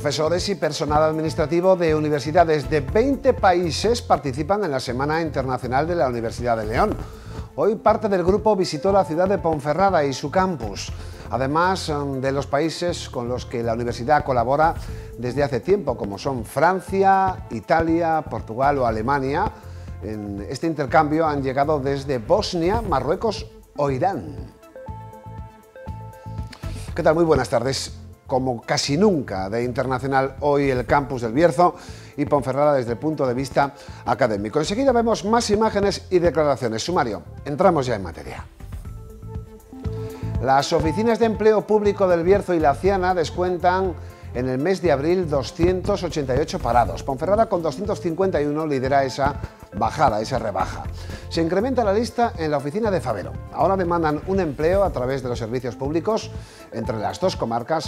Profesores y personal administrativo de universidades de 20 países participan en la Semana Internacional de la Universidad de León. Hoy parte del grupo visitó la ciudad de Ponferrada y su campus, además de los países con los que la universidad colabora desde hace tiempo, como son Francia, Italia, Portugal o Alemania. En este intercambio han llegado desde Bosnia, Marruecos o Irán. ¿Qué tal? Muy buenas tardes. Como casi nunca de internacional hoy el campus del Bierzo y Ponferrada desde el punto de vista académico. Enseguida vemos más imágenes y declaraciones. Sumario, entramos ya en materia. Las oficinas de empleo público del Bierzo y la Ciana descuentan en el mes de abril 288 parados. Ponferrada con 251 lidera esa bajada, esa rebaja. Se incrementa la lista en la oficina de Favero. Ahora demandan un empleo a través de los servicios públicos entre las dos comarcas,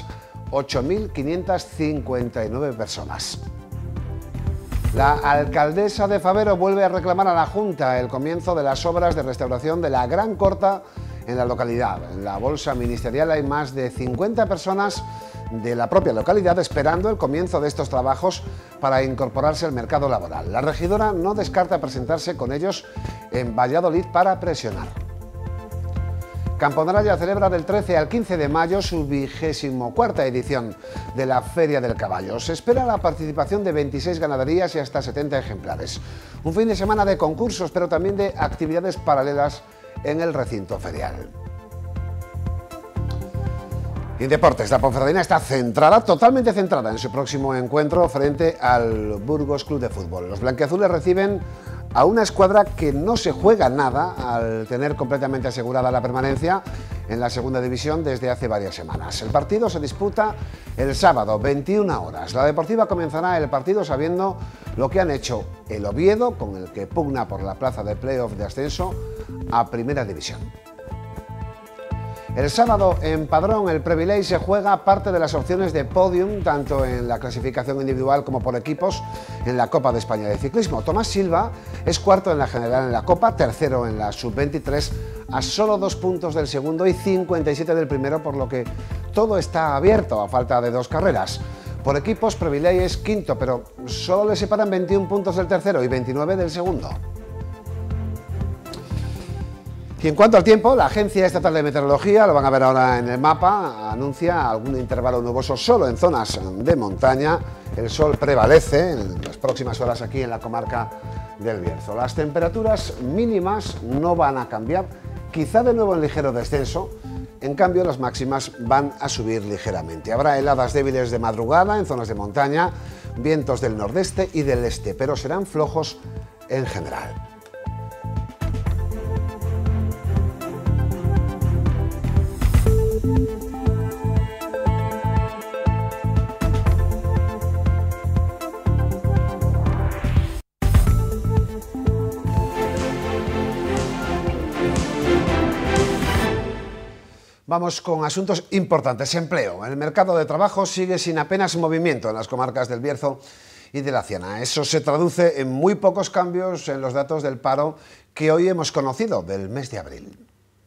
8.559 personas. La alcaldesa de Favero vuelve a reclamar a la Junta el comienzo de las obras de restauración de la Gran Corta en la localidad. En la bolsa ministerial hay más de 50 personas de la propia localidad esperando el comienzo de estos trabajos para incorporarse al mercado laboral. La regidora no descarta presentarse con ellos en Valladolid para presionar. Camponaraya celebra del 13 al 15 de mayo su 24ª edición de la Feria del Caballo. Se espera la participación de 26 ganaderías y hasta 70 ejemplares. Un fin de semana de concursos, pero también de actividades paralelas en el recinto ferial. Y en deportes, la Ponferradina está totalmente centrada en su próximo encuentro frente al Burgos Club de Fútbol. Los blanquiazules reciben a una escuadra que no se juega nada al tener completamente asegurada la permanencia en la segunda división desde hace varias semanas. El partido se disputa el sábado, 21 horas. La Deportiva comenzará el partido sabiendo lo que han hecho el Oviedo, con el que pugna por la plaza de playoff de ascenso a Primera División. El sábado en Padrón el Previley se juega parte de las opciones de podium, tanto en la clasificación individual como por equipos en la Copa de España de Ciclismo. Tomás Silva es cuarto en la general en la Copa, tercero en la Sub-23, a solo 2 puntos del segundo y 57 del primero, por lo que todo está abierto a falta de 2 carreras. Por equipos, Previley es quinto, pero solo le separan 21 puntos del tercero y 29 del segundo. Y en cuanto al tiempo, la Agencia Estatal de Meteorología, lo van a ver ahora en el mapa, anuncia algún intervalo nuboso solo en zonas de montaña. El sol prevalece en las próximas horas aquí en la comarca del Bierzo. Las temperaturas mínimas no van a cambiar, quizá de nuevo en ligero descenso. En cambio, las máximas van a subir ligeramente. Habrá heladas débiles de madrugada en zonas de montaña, vientos del nordeste y del este, pero serán flojos en general. Vamos con asuntos importantes. Empleo. El mercado de trabajo sigue sin apenas movimiento en las comarcas del Bierzo y de la Ciana. Eso se traduce en muy pocos cambios en los datos del paro que hoy hemos conocido del mes de abril.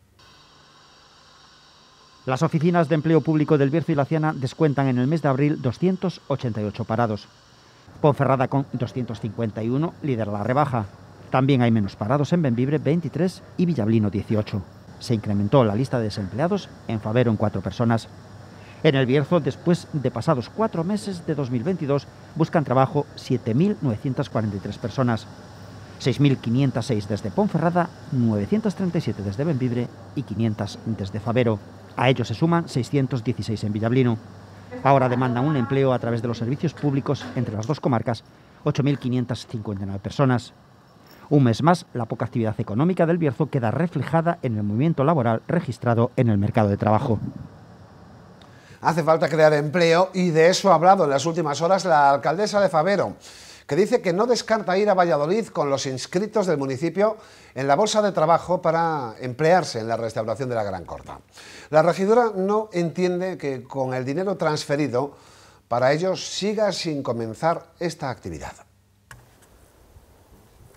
Las oficinas de empleo público del Bierzo y la Ciana descuentan en el mes de abril 288 parados. Ponferrada con 251 lidera la rebaja. También hay menos parados en Bembibre, 23, y Villablino, 18. Se incrementó la lista de desempleados en Favero en 4 personas. En el Bierzo, después de pasados 4 meses de 2022, buscan trabajo 7.943 personas. 6.506 desde Ponferrada, 937 desde Bembibre y 500 desde Favero. A ellos se suman 616 en Villablino. Ahora demandan un empleo a través de los servicios públicos entre las dos comarcas, 8.559 personas. Un mes más, la poca actividad económica del Bierzo queda reflejada en el movimiento laboral registrado en el mercado de trabajo. Hace falta crear empleo y de eso ha hablado en las últimas horas la alcaldesa de Favero, que dice que no descarta ir a Valladolid con los inscritos del municipio en la bolsa de trabajo para emplearse en la restauración de la Gran Corta. La regidora no entiende que con el dinero transferido para ellos siga sin comenzar esta actividad.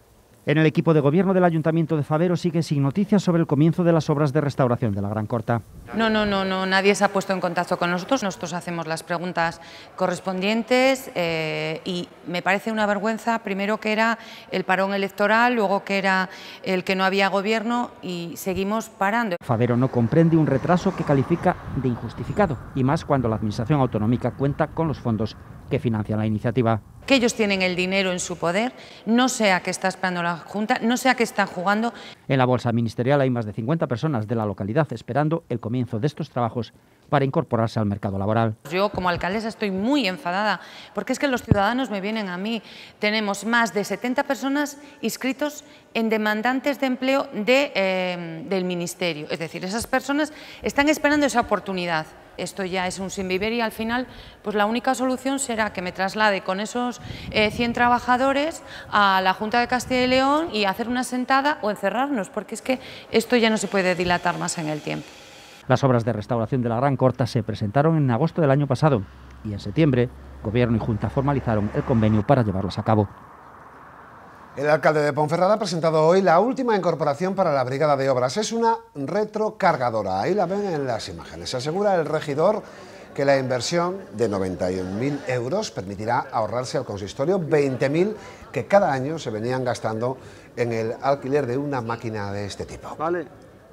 En el equipo de gobierno del Ayuntamiento de Fabero sigue sin noticias sobre el comienzo de las obras de restauración de la Gran Corta. No, nadie se ha puesto en contacto con nosotros. Nosotros hacemos las preguntas correspondientes y me parece una vergüenza, primero que era el parón electoral, luego que era el que no había gobierno y seguimos parando. Fabero no comprende un retraso que califica de injustificado y más cuando la Administración autonómica cuenta con los fondos que financian la iniciativa. Que ellos tienen el dinero en su poder, no sé a qué está esperando la Junta, no sé a qué están jugando. En la bolsa ministerial hay más de 50 personas de la localidad esperando el comienzo de estos trabajos para incorporarse al mercado laboral. Yo como alcaldesa estoy muy enfadada porque es que los ciudadanos me vienen a mí. Tenemos más de 70 personas inscritos en demandantes de empleo del Ministerio. Es decir, esas personas están esperando esa oportunidad. Esto ya es un sin vivir y al final pues la única solución será que me traslade con esos 100 trabajadores a la Junta de Castilla y León y hacer una sentada o encerrarnos, porque es que esto ya no se puede dilatar más en el tiempo. Las obras de restauración de la Gran Corta se presentaron en agosto del año pasado y en septiembre Gobierno y Junta formalizaron el convenio para llevarlas a cabo. El alcalde de Ponferrada ha presentado hoy la última incorporación para la Brigada de Obras. Es una retrocargadora, ahí la ven en las imágenes. Asegura el regidor que la inversión de 91.000 euros permitirá ahorrarse al consistorio 20.000 que cada año se venían gastando en el alquiler de una máquina de este tipo. Vale.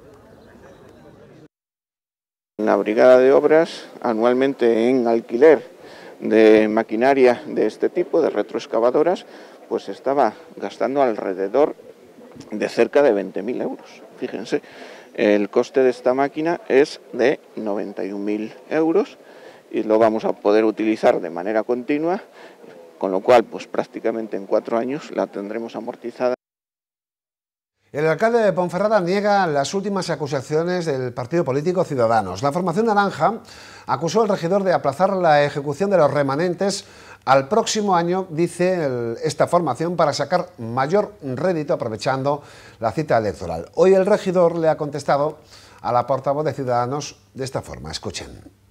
La Brigada de Obras anualmente en alquiler de maquinaria de este tipo, de retroexcavadoras, pues estaba gastando alrededor de cerca de 20.000 euros. Fíjense, el coste de esta máquina es de 91.000 euros y lo vamos a poder utilizar de manera continua, con lo cual pues prácticamente en 4 años la tendremos amortizada. El alcalde de Ponferrada niega las últimas acusaciones del partido político Ciudadanos. La formación naranja acusó al regidor de aplazar la ejecución de los remanentes al próximo año, dice esta formación, para sacar mayor rédito aprovechando la cita electoral. Hoy el regidor le ha contestado a la portavoz de Ciudadanos de esta forma. Escuchen.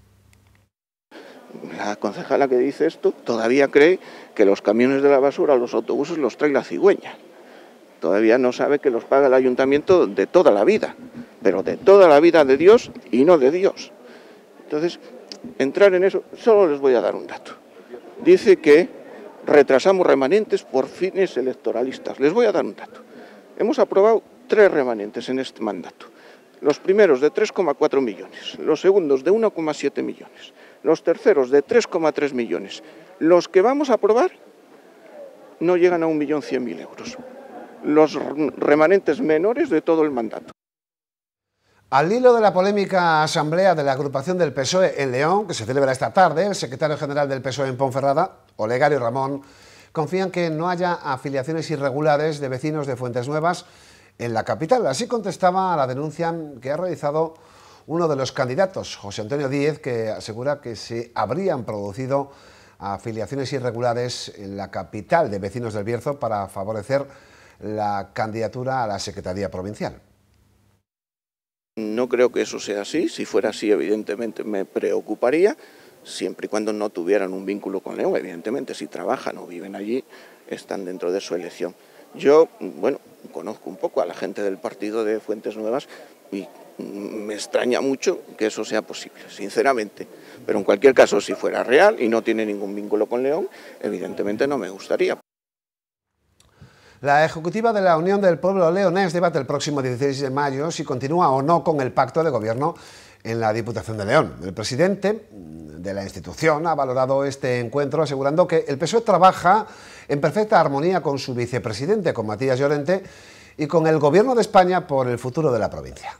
La concejala que dice esto todavía cree que los camiones de la basura, los autobuses, los trae la cigüeña. Todavía no sabe que los paga el ayuntamiento de toda la vida, pero de toda la vida de Dios y no de Dios. Entonces, entrar en eso, solo les voy a dar un dato. Dice que retrasamos remanentes por fines electoralistas. Les voy a dar un dato. Hemos aprobado 3 remanentes en este mandato. Los primeros de 3,4 millones, los segundos de 1,7 millones, los terceros de 3,3 millones. Los que vamos a aprobar no llegan a 1.100.000 euros. Los remanentes menores de todo el mandato. Al hilo de la polémica asamblea de la agrupación del PSOE en León, que se celebra esta tarde, el secretario general del PSOE en Ponferrada, Olegario Ramón, confía en que no haya afiliaciones irregulares de vecinos de Fuentes Nuevas en la capital. Así contestaba a la denuncia que ha realizado uno de los candidatos, José Antonio Díez, que asegura que se habrían producido afiliaciones irregulares en la capital de vecinos del Bierzo para favorecer la candidatura a la Secretaría Provincial. No creo que eso sea así. Si fuera así, evidentemente me preocuparía, siempre y cuando no tuvieran un vínculo con León. Evidentemente, si trabajan o viven allí, están dentro de su elección. Yo, bueno, conozco un poco a la gente del partido de Fuentes Nuevas y me extraña mucho que eso sea posible, sinceramente. Pero en cualquier caso, si fuera real y no tiene ningún vínculo con León, evidentemente no me gustaría. La ejecutiva de la Unión del Pueblo Leonés debate el próximo 16 de mayo si continúa o no con el pacto de gobierno en la Diputación de León. El presidente de la institución ha valorado este encuentro asegurando que el PSOE trabaja en perfecta armonía con su vicepresidente, con Matías Llorente, y con el Gobierno de España por el futuro de la provincia.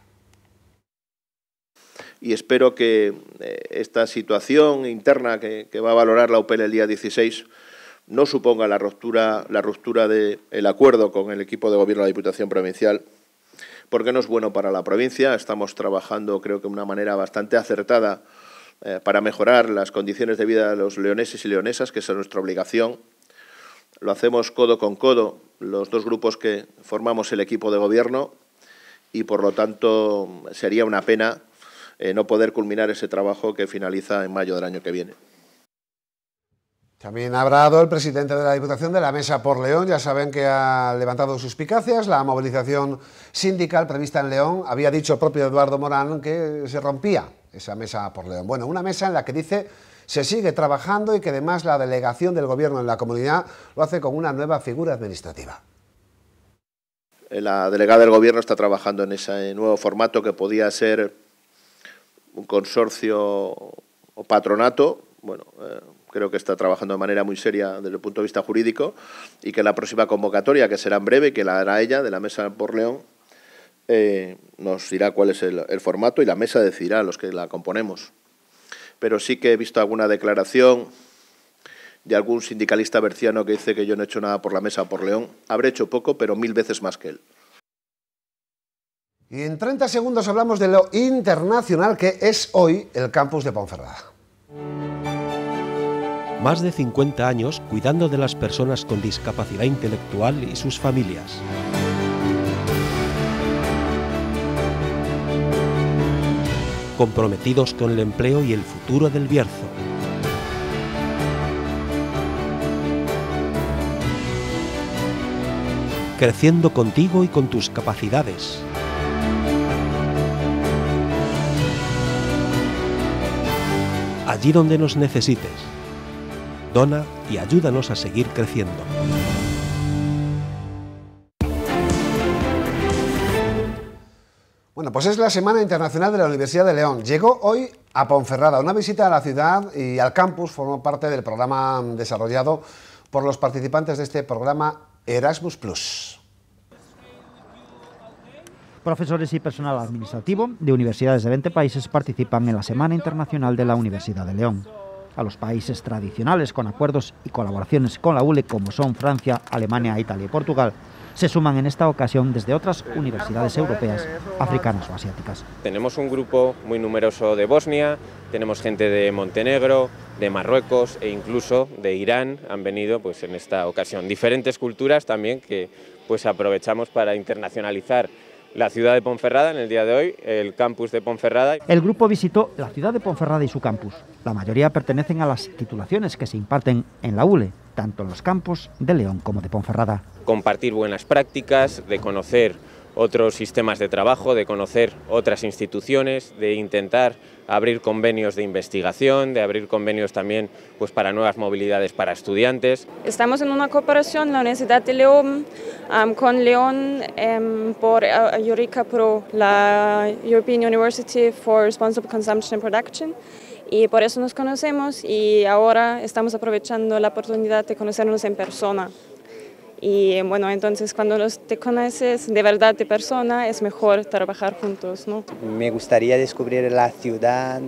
Y espero que esta situación interna que va a valorar la UPL el día 16 no suponga la ruptura del acuerdo con el equipo de gobierno de la Diputación Provincial, porque no es bueno para la provincia. Estamos trabajando, creo que de una manera bastante acertada para mejorar las condiciones de vida de los leoneses y leonesas, que es nuestra obligación. Lo hacemos codo con codo, los dos grupos que formamos el equipo de gobierno, y por lo tanto sería una pena no poder culminar ese trabajo que finaliza en mayo del año que viene. También ha hablado el presidente de la Diputación de la Mesa por León. Ya saben que ha levantado suspicacias. La movilización sindical prevista en León, había dicho el propio Eduardo Morán que se rompía esa Mesa por León. Bueno, una mesa en la que dice se sigue trabajando y que además la delegación del Gobierno en la comunidad lo hace con una nueva figura administrativa. La delegada del Gobierno está trabajando en ese nuevo formato que podía ser un consorcio o patronato. Bueno, creo que está trabajando de manera muy seria desde el punto de vista jurídico y que la próxima convocatoria, que será en breve, que la hará ella, de la Mesa por León, nos dirá cuál es el formato y la mesa decidirá los que la componemos. Pero sí que he visto alguna declaración de algún sindicalista berciano que dice que yo no he hecho nada por la Mesa por León. Habré hecho poco, pero 1000 veces más que él. Y en 30 segundos hablamos de lo internacional que es hoy el campus de Ponferrada. Más de 50 años cuidando de las personas con discapacidad intelectual y sus familias. Comprometidos con el empleo y el futuro del Bierzo. Creciendo contigo y con tus capacidades. Allí donde nos necesites. Dona y ayúdanos a seguir creciendo. Bueno, pues es la Semana Internacional de la Universidad de León. Llegó hoy a Ponferrada. Una visita a la ciudad y al campus formó parte del programa desarrollado por los participantes de este programa Erasmus+. Profesores y personal administrativo de universidades de 20 países participan en la Semana Internacional de la Universidad de León. A los países tradicionales con acuerdos y colaboraciones con la ULE, como son Francia, Alemania, Italia y Portugal, se suman en esta ocasión desde otras universidades europeas, africanas o asiáticas. Tenemos un grupo muy numeroso de Bosnia, tenemos gente de Montenegro, de Marruecos e incluso de Irán. Han venido pues en esta ocasión diferentes culturas también que pues aprovechamos para internacionalizar la ciudad de Ponferrada en el día de hoy, el campus de Ponferrada. El grupo visitó la ciudad de Ponferrada y su campus. La mayoría pertenecen a las titulaciones que se imparten en la ULE, tanto en los campus de León como de Ponferrada. Compartir buenas prácticas, de conocer otros sistemas de trabajo, de conocer otras instituciones, de intentar abrir convenios de investigación, de abrir convenios también pues, para nuevas movilidades para estudiantes. Estamos en una cooperación, la Universidad de León, con León por Eureka Pro, la European University for Responsible Consumption and Production, y por eso nos conocemos y ahora estamos aprovechando la oportunidad de conocernos en persona. Y bueno, entonces cuando te conoces de verdad de persona es mejor trabajar juntos, ¿no? Me gustaría descubrir la ciudad,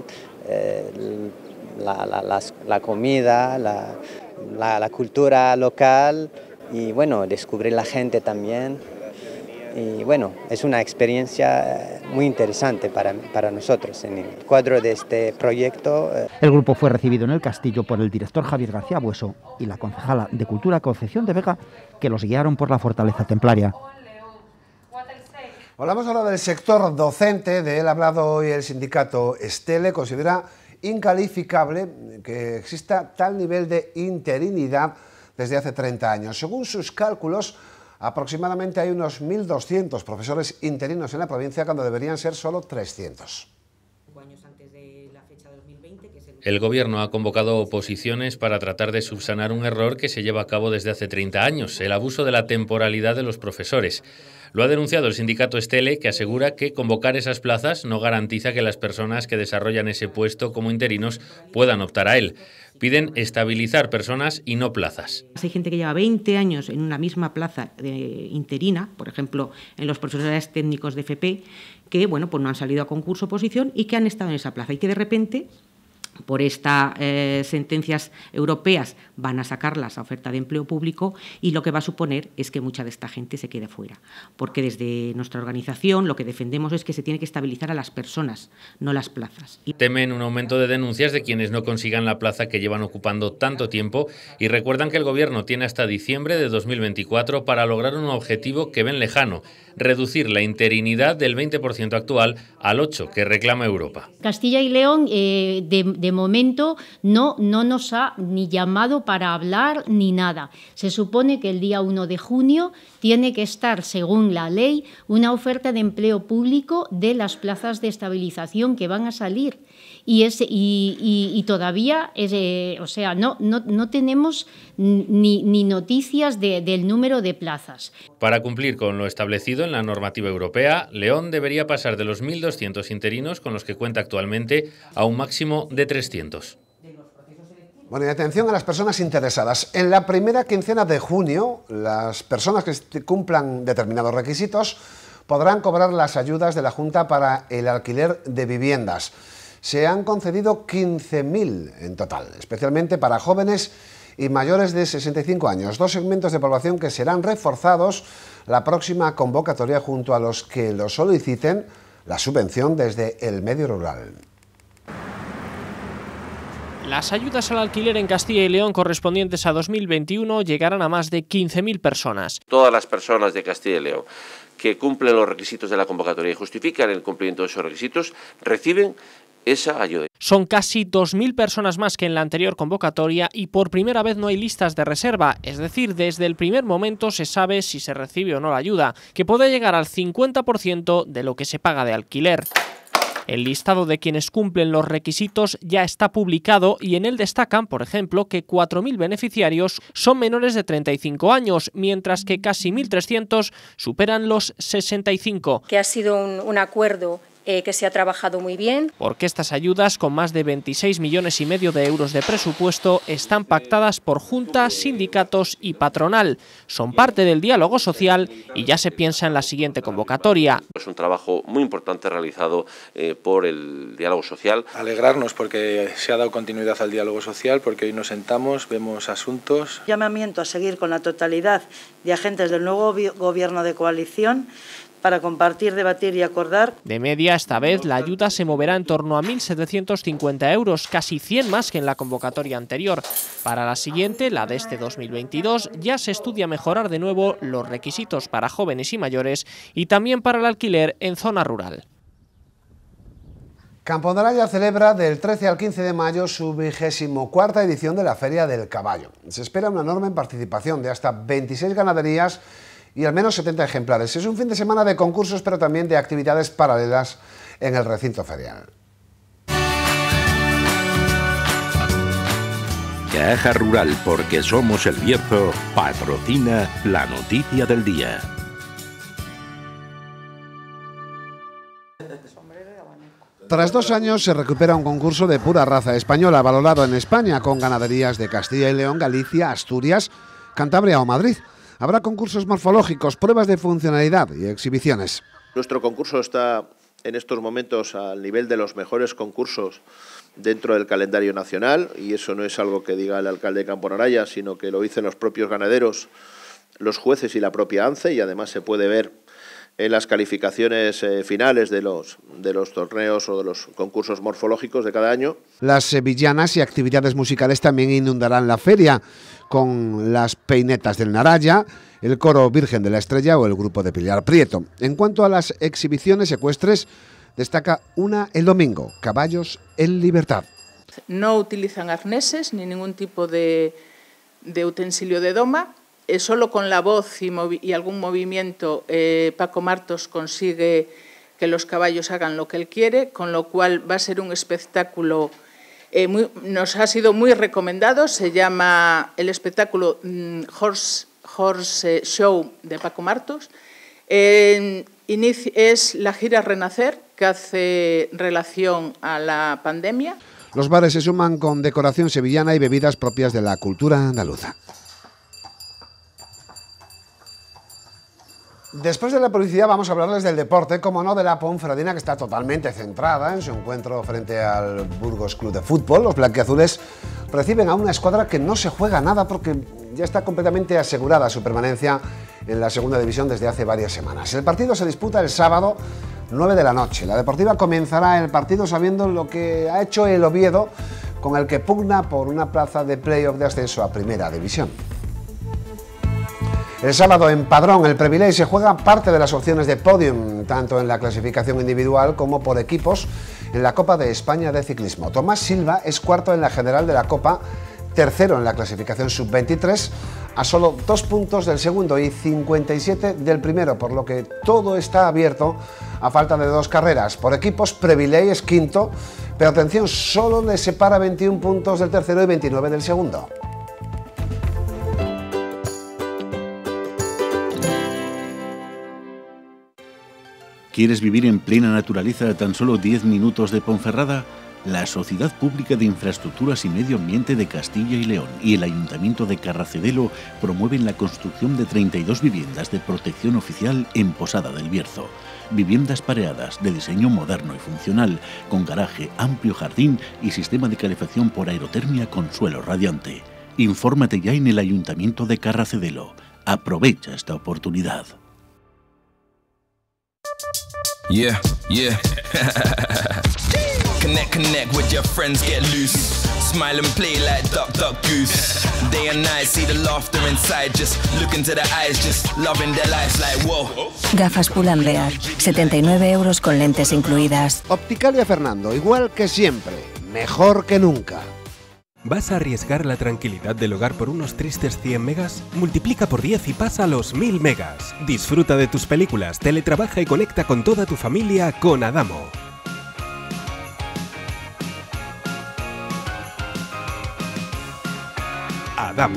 la comida, la cultura local y bueno, descubrir la gente también. Y bueno, es una experiencia muy interesante para nosotros en el cuadro de este proyecto. El grupo fue recibido en el castillo por el director Javier García Bueso y la concejala de Cultura Concepción de Vega, que los guiaron por la fortaleza templaria. Hablamos ahora del sector docente. De él ha hablado hoy el sindicato Stele. Considera incalificable que exista tal nivel de interinidad desde hace 30 años. Según sus cálculos, aproximadamente hay unos 1.200 profesores interinos en la provincia cuando deberían ser solo 300. El Gobierno ha convocado oposiciones para tratar de subsanar un error que se lleva a cabo desde hace 30 años, el abuso de la temporalidad de los profesores. Lo ha denunciado el sindicato Stele, que asegura que convocar esas plazas no garantiza que las personas que desarrollan ese puesto como interinos puedan optar a él. Piden estabilizar personas y no plazas. Hay gente que lleva 20 años en una misma plaza interina, por ejemplo, en los profesores técnicos de FP, que bueno, pues no han salido a concurso o oposición y que han estado en esa plaza y que de repente, por estas sentencias europeas, van a sacarlas a oferta de empleo público y lo que va a suponer es que mucha de esta gente se quede fuera. Porque desde nuestra organización lo que defendemos es que se tiene que estabilizar a las personas, no las plazas. Temen un aumento de denuncias de quienes no consigan la plaza que llevan ocupando tanto tiempo y recuerdan que el Gobierno tiene hasta diciembre de 2024 para lograr un objetivo que ven lejano: reducir la interinidad del 20% actual al 8% que reclama Europa. Castilla y León, de momento no nos ha ni llamado para hablar ni nada. Se supone que el día 1 de junio tiene que estar, según la ley, una oferta de empleo público de las plazas de estabilización que van a salir. Y todavía, o sea, no tenemos ni noticias del número de plazas. Para cumplir con lo establecido en la normativa europea, León debería pasar de los 1.200 interinos con los que cuenta actualmente a un máximo de 300. Bueno, y atención a las personas interesadas. En la primera quincena de junio, las personas que cumplan determinados requisitos podrán cobrar las ayudas de la Junta para el alquiler de viviendas. Se han concedido 15.000 en total, especialmente para jóvenes y mayores de 65 años, 2 segmentos de población que serán reforzados la próxima convocatoria junto a los que lo soliciten la subvención desde el medio rural. Las ayudas al alquiler en Castilla y León correspondientes a 2021 llegarán a más de 15.000 personas. Todas las personas de Castilla y León que cumplen los requisitos de la convocatoria y justifican el cumplimiento de esos requisitos reciben esa ayuda. Son casi 2.000 personas más que en la anterior convocatoria y por primera vez no hay listas de reserva, es decir, desde el primer momento se sabe si se recibe o no la ayuda, que puede llegar al 50% de lo que se paga de alquiler. El listado de quienes cumplen los requisitos ya está publicado y en él destacan, por ejemplo, que 4.000 beneficiarios son menores de 35 años, mientras que casi 1.300 superan los 65. Que ha sido un acuerdo que se ha trabajado muy bien. Porque estas ayudas, con más de 26,5 millones de euros de presupuesto, están pactadas por Junta, sindicatos y patronal. Son parte del diálogo social y ya se piensa en la siguiente convocatoria. Es un trabajo muy importante realizado por el diálogo social. Alegrarnos porque se ha dado continuidad al diálogo social, porque hoy nos sentamos, vemos asuntos. Llamamiento a seguir con la totalidad de agentes del nuevo gobierno de coalición para compartir, debatir y acordar. De media, esta vez, la ayuda se moverá en torno a 1.750 euros, casi 100 más que en la convocatoria anterior. Para la siguiente, la de este 2022, ya se estudia mejorar de nuevo los requisitos para jóvenes y mayores y también para el alquiler en zona rural. Camponaraya celebra del 13 al 15 de mayo su 24ª edición de la Feria del Caballo. Se espera una enorme participación de hasta 26 ganaderías y al menos 70 ejemplares. Es un fin de semana de concursos, pero también de actividades paralelas en el recinto ferial. Caja Rural, porque somos el Bierzo, patrocina la noticia del día. Tras 2 años se recupera un concurso de pura raza española valorado en España con ganaderías de Castilla y León, Galicia, Asturias, Cantabria o Madrid. Habrá concursos morfológicos, pruebas de funcionalidad y exhibiciones. Nuestro concurso está en estos momentos al nivel de los mejores concursos dentro del calendario nacional, y eso no es algo que diga el alcalde de Camponaraya, sino que lo dicen los propios ganaderos, los jueces y la propia ANCE, y además se puede ver en las calificaciones finales de los torneos o de los concursos morfológicos de cada año. Las sevillanas y actividades musicales también inundarán la feria, con las peinetas del Naraya, el coro Virgen de la Estrella o el grupo de Pilar Prieto. En cuanto a las exhibiciones ecuestres, destaca una el domingo, Caballos en Libertad. No utilizan arneses ni ningún tipo de utensilio de doma. Solo con la voz y algún movimiento Paco Martos consigue que los caballos hagan lo que él quiere, con lo cual va a ser un espectáculo, nos ha sido muy recomendado, se llama el espectáculo Horse Show de Paco Martos. Es la gira Renacer, que hace relación a la pandemia. Los bares se suman con decoración sevillana y bebidas propias de la cultura andaluza. Después de la publicidad vamos a hablarles del deporte, como no de la Ponferradina, que está totalmente centrada en su encuentro frente al Burgos Club de Fútbol. Los blanquiazules reciben a una escuadra que no se juega nada porque ya está completamente asegurada su permanencia en la segunda división desde hace varias semanas. El partido se disputa el sábado 9 de la noche. La Deportiva comenzará el partido sabiendo lo que ha hecho el Oviedo, con el que pugna por una plaza de playoff de ascenso a Primera División. El sábado en Padrón, el Previley se juega parte de las opciones de podium, tanto en la clasificación individual como por equipos en la Copa de España de Ciclismo. Tomás Silva es cuarto en la general de la Copa, tercero en la clasificación sub-23, a solo 2 puntos del segundo y 57 del primero, por lo que todo está abierto a falta de 2 carreras. Por equipos, Previley es quinto, pero atención, solo le separa 21 puntos del tercero y 29 del segundo. ¿Quieres vivir en plena naturaleza a tan solo 10 minutos de Ponferrada? La Sociedad Pública de Infraestructuras y Medio Ambiente de Castilla y León y el Ayuntamiento de Carracedelo promueven la construcción de 32 viviendas de protección oficial en Posada del Bierzo. Viviendas pareadas de diseño moderno y funcional, con garaje, amplio jardín y sistema de calefacción por aerotermia con suelo radiante. Infórmate ya en el Ayuntamiento de Carracedelo. Aprovecha esta oportunidad. Yeah, yeah. Connect with your friends, get loose. Smile and play like Duck, Duck, Goose. Day and night, see the laughter inside. Just look into the eyes, just loving their lives like wow. Gafas Pull&Bear, 79 € con lentes incluidas. Opticalia Fernando, igual que siempre, mejor que nunca. ¿Vas a arriesgar la tranquilidad del hogar por unos tristes 100 megas? Multiplica por 10 y pasa a los 1000 megas. Disfruta de tus películas, teletrabaja y conecta con toda tu familia con Adamo. Adamo.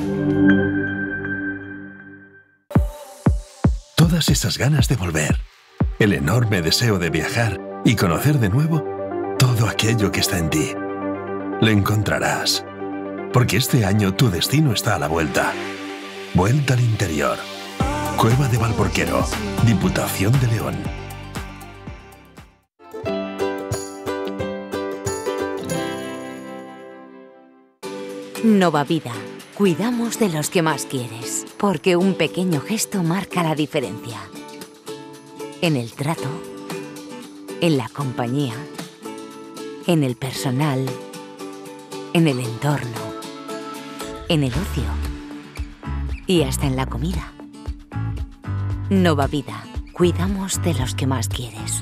Todas esas ganas de volver, el enorme deseo de viajar y conocer de nuevo todo aquello que está en ti. Lo encontrarás. Porque este año tu destino está a la vuelta. Vuelta al interior. Cueva de Valporquero, Diputación de León. Nova Vida. Cuidamos de los que más quieres. Porque un pequeño gesto marca la diferencia. En el trato, en la compañía, en el personal, en el entorno, en el ocio y hasta en la comida. Nova Vida. Cuidamos de los que más quieres.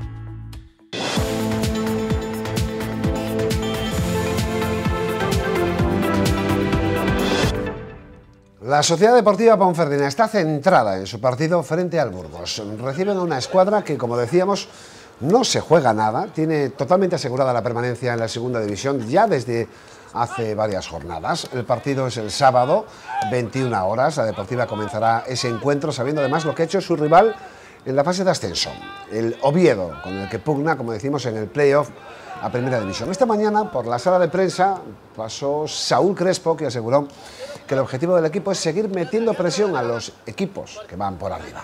La Sociedad Deportiva Ponferrina está centrada en su partido frente al Burgos. Reciben a una escuadra que, como decíamos, no se juega nada, tiene totalmente asegurada la permanencia en la segunda división ya desde hace varias jornadas. El partido es el sábado, 21 horas. La Deportiva comenzará ese encuentro sabiendo además lo que ha hecho su rival en la fase de ascenso, el Oviedo, con el que pugna, como decimos, en el playoff a Primera División. Esta mañana, por la sala de prensa, pasó Saúl Crespo, que aseguró que el objetivo del equipo es seguir metiendo presión a los equipos que van por arriba.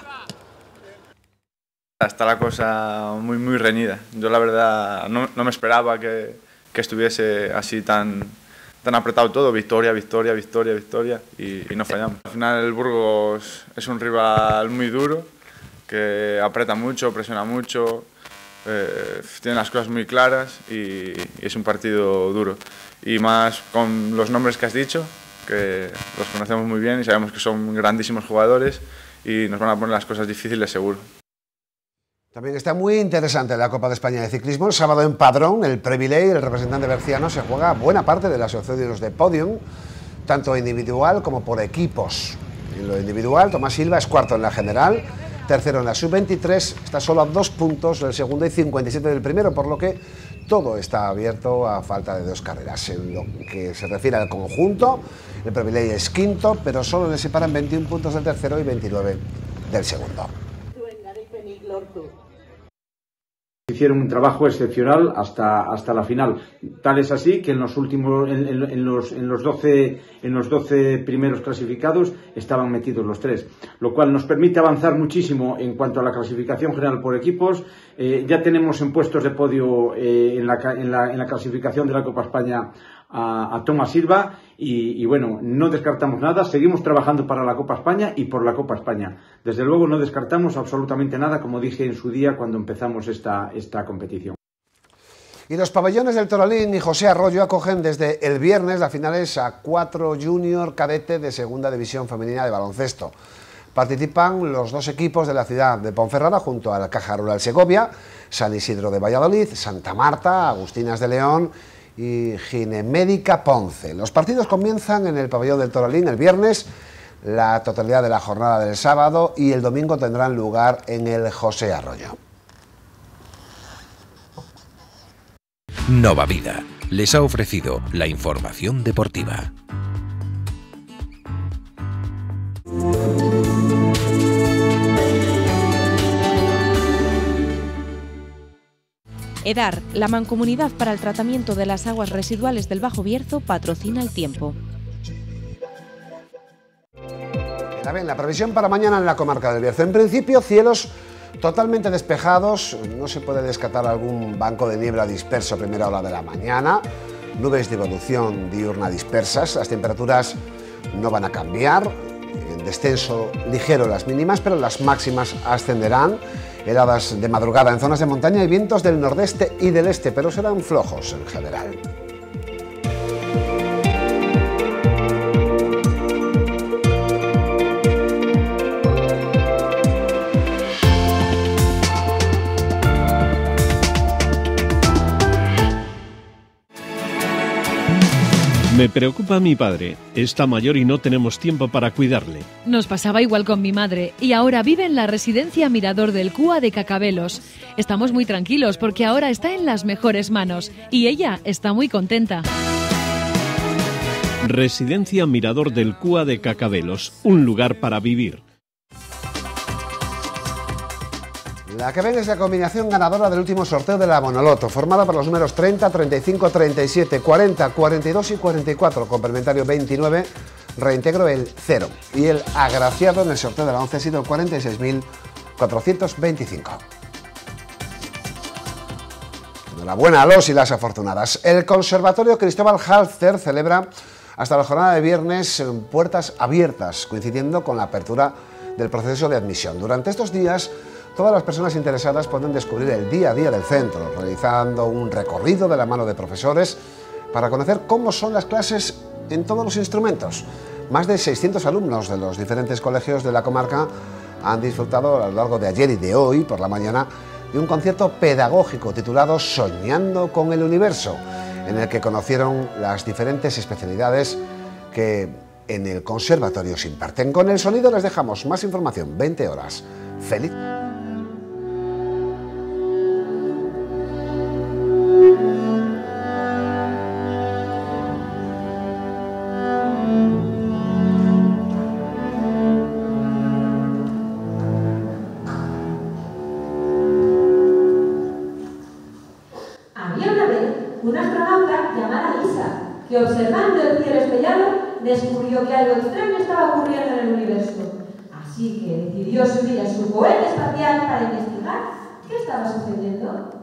Está la cosa muy reñida. Yo la verdad no me esperaba que estuviese así tan apretado todo, victoria y no fallamos. Al final el Burgos es un rival muy duro, que aprieta mucho, presiona mucho, tiene las cosas muy claras y es un partido duro. Y más con los nombres que has dicho, que los conocemos muy bien y sabemos que son grandísimos jugadores y nos van a poner las cosas difíciles seguro. También está muy interesante la Copa de España de Ciclismo. El sábado en Padrón, el Previley, el representante berciano, se juega buena parte de las opciones de podium, tanto individual como por equipos. En lo individual, Tomás Silva es cuarto en la general, tercero en la sub-23, está solo a 2 puntos del segundo y 57 del primero, por lo que todo está abierto a falta de 2 carreras. En lo que se refiere al conjunto, el Previley es quinto, pero solo le separan 21 puntos del tercero y 29 del segundo. Hicieron un trabajo excepcional hasta la final. Tal es así que en los 12 primeros clasificados estaban metidos los 3, lo cual nos permite avanzar muchísimo en cuanto a la clasificación general por equipos. Ya tenemos en puestos de podio en la clasificación de la Copa España a Tomás Silva y bueno, no descartamos nada, seguimos trabajando para la Copa España y por la Copa España. Desde luego no descartamos absolutamente nada, como dije en su día cuando empezamos esta competición. Y los pabellones del Torolín y José Arroyo acogen desde el viernes las finales a 4 junior cadete de segunda división femenina de baloncesto. Participan los 2 equipos de la ciudad de Ponferrada junto a la Caja Rural Segovia, San Isidro de Valladolid, Santa Marta, Agustinas de León y Ginemédica Ponce. Los partidos comienzan en el pabellón del Toralín el viernes, la totalidad de la jornada del sábado y el domingo tendrán lugar en el José Arroyo. Nova Vida les ha ofrecido la información deportiva. EDAR, la Mancomunidad para el Tratamiento de las Aguas Residuales del Bajo Bierzo, patrocina el tiempo. La previsión para mañana en la comarca del Bierzo. En principio, cielos totalmente despejados, no se puede descartar algún banco de niebla disperso a primera hora de la mañana, nubes de evolución diurna dispersas, las temperaturas no van a cambiar, en descenso ligero las mínimas, pero las máximas ascenderán, heladas de madrugada en zonas de montaña y vientos del nordeste y del este, pero serán flojos en general. Me preocupa mi padre. Está mayor y no tenemos tiempo para cuidarle. Nos pasaba igual con mi madre y ahora vive en la residencia Mirador del Cúa de Cacabelos. Estamos muy tranquilos porque ahora está en las mejores manos y ella está muy contenta. Residencia Mirador del Cúa de Cacabelos, un lugar para vivir. La que ven es la combinación ganadora del último sorteo de la Bonoloto, formada por los números 30, 35, 37, 40, 42 y 44, complementario 29, reintegro el 0. Y el agraciado en el sorteo de la 11 ha sido el 46.425. Enhorabuena a los y las afortunadas. El Conservatorio Cristóbal Halfter celebra hasta la jornada de viernes puertas abiertas, coincidiendo con la apertura del proceso de admisión. Durante estos días, todas las personas interesadas pueden descubrir el día a día del centro, realizando un recorrido de la mano de profesores para conocer cómo son las clases en todos los instrumentos. Más de 600 alumnos de los diferentes colegios de la comarca han disfrutado a lo largo de ayer y de hoy por la mañana de un concierto pedagógico titulado Soñando con el Universo, en el que conocieron las diferentes especialidades que en el conservatorio se imparten. Con el sonido les dejamos más información, 20 horas. ¡Feliz! que observando el cielo estrellado descubrió que algo extraño estaba ocurriendo en el universo. Así que decidió subir a su cohete espacial para investigar qué estaba sucediendo.